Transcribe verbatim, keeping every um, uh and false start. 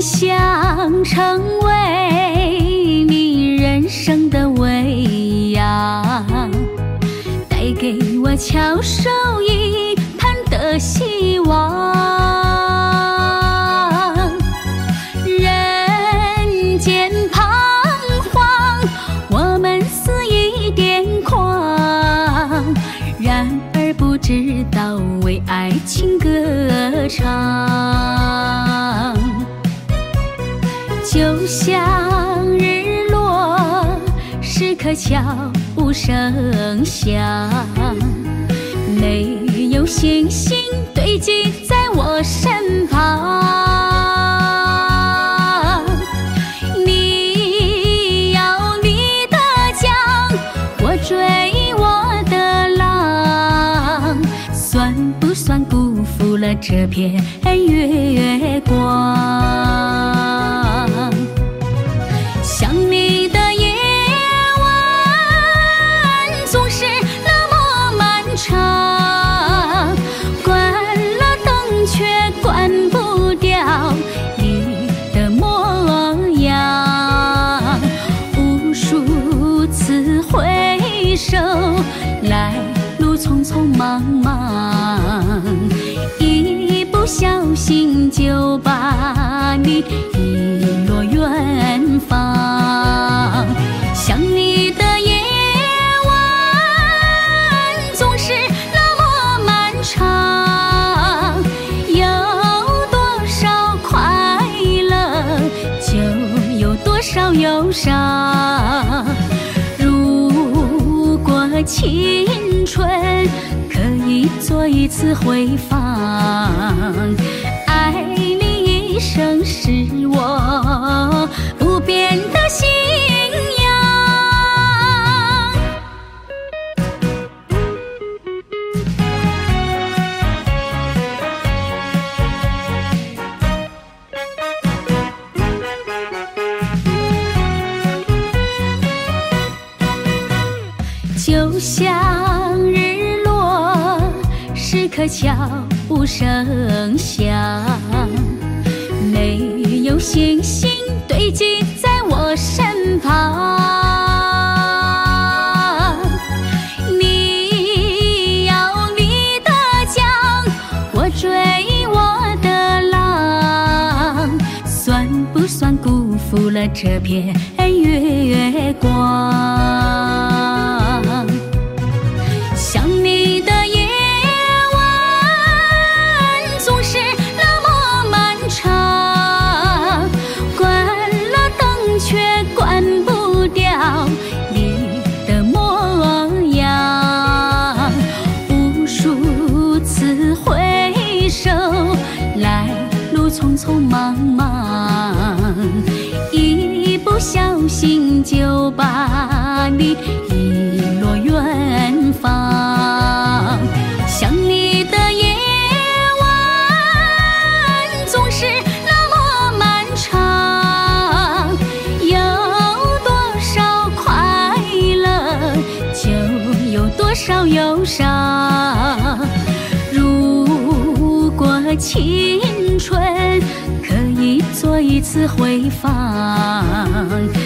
想成为你人生的微扬，带给我翘首以盼的希望。人间彷徨，我们肆意癫狂，然而不知道为爱情歌唱。就像日落，时刻悄无声响，没有星星堆积在我身旁。你要你的桨，我追我的浪，算不算辜负了这片月光？想你的夜晚总是那么漫长，关了灯却关不掉你的模样。无数次回首，来路匆匆忙忙，一不小心就把你遗落远方。想你的夜晚总是那么漫长，有多少快乐就有多少忧伤。如果青春可以做一次回放，爱你一生是我不变的信仰。就像日落，时刻悄无声响，没有星星堆积在我身旁。你要你的桨，我追我的浪，算不算辜负了这片月光？想你的夜晚总是那么漫长，关了灯却关不掉你的模样。无数次回首，来路匆匆忙忙，一不小心就把你遗落远方。想你的夜晚总是那么漫长，有多少快乐就有多少忧伤。如果青春可以做一次回放，